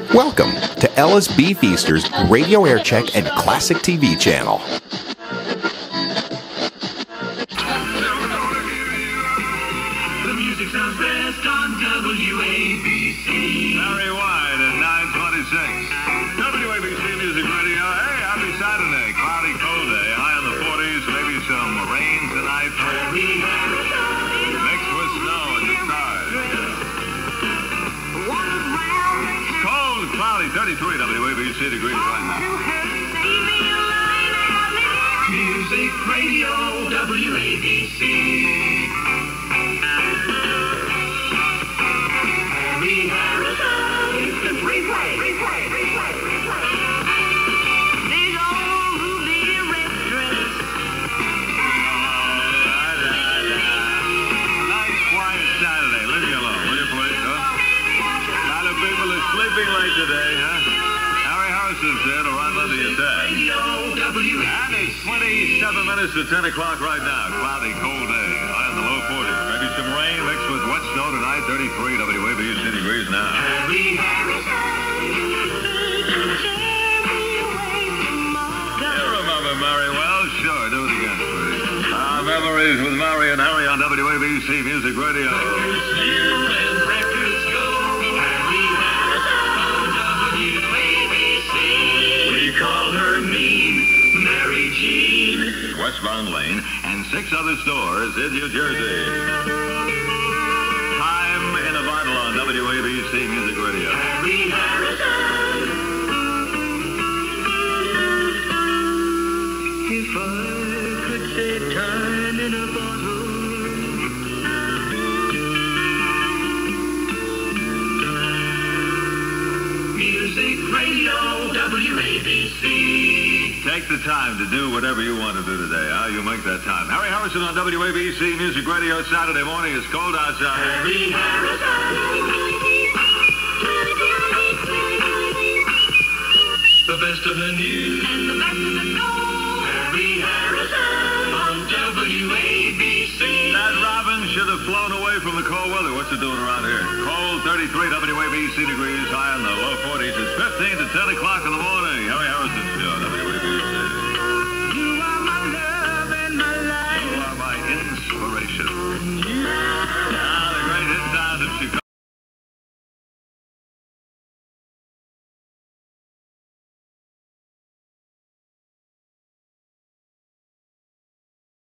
Welcome to Ella's Beefeaster's Radio Aircheck and Classic TV channel. The music sounds best on WABC. Very wide at 9:26. WABC Music Radio. Hey, happy Saturday. Cloudy, cold day. High in the 40s. Maybe some rain tonight. Mixed with snow at the start. Cold, cloudy, 33 WABC degrees right now. Music Radio WABC. Sleeping late today, huh? Harry Harrison said to run under your dad. And it's 27 minutes to 10 o'clock right now. Cloudy, cold day. High in the low 40s. Maybe some rain mixed with wet snow tonight. 33 WABC degrees now. You remember Mary well? Sure, do it again, please. Memories with Mary and Harry on WABC Music Radio. Call her mean Mary Jean. Westbound Lane and 6 other stores in New Jersey. Time in a bottle on WABC Music Radio. Harry Harrison. If I could say time in a bottle, Music Radio WABC. Take the time to do whatever you want to do today. Huh? You make that time. Harry Harrison on WABC Music Radio. Saturday morning. It's cold outside. Harry Harrison. The best of the news and the best of the gold. Harry Harrison on WABC. That robin should have flown away from the cold weather. What's it doing around here? Cold, 33 WABC degrees. High in the low 40s. It's 15 to 10 o'clock in the morning. Harry Harrison Show, WABC. You are my love and my life. You are my inspiration.